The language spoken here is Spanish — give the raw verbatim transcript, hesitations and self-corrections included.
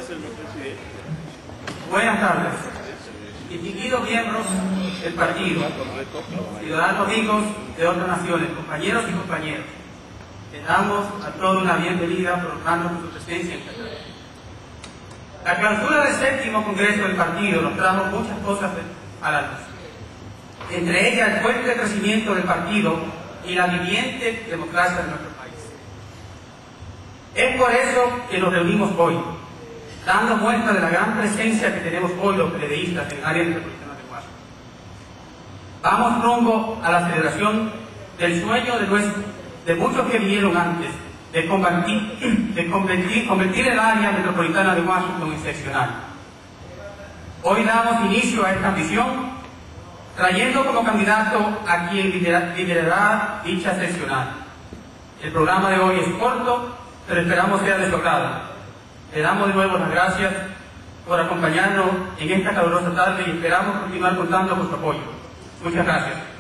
Buenas tardes. Distinguidos miembros del partido, ciudadanos amigos de otras naciones, compañeros y compañeras, les damos a todos una bienvenida prolongando su presencia en Qatar. La clausura del séptimo Congreso del partido nos trajo muchas cosas a la luz, entre ellas el fuerte crecimiento del partido y la viviente democracia de nuestro país. Es por eso que nos reunimos hoy, dando muestra de la gran presencia que tenemos hoy los periodistas en el área metropolitana de Washington. Vamos rumbo a la celebración del sueño de, nuestro, de muchos que vinieron antes, de convertir, de convertir, convertir el área metropolitana de Washington en seccional. Hoy damos inicio a esta ambición, trayendo como candidato a quien liderará dicha seccional. El programa de hoy es corto, pero esperamos sea de su agrado. Le damos de nuevo las gracias por acompañarnos en esta calurosa tarde y esperamos continuar contando con su apoyo. Muchas gracias.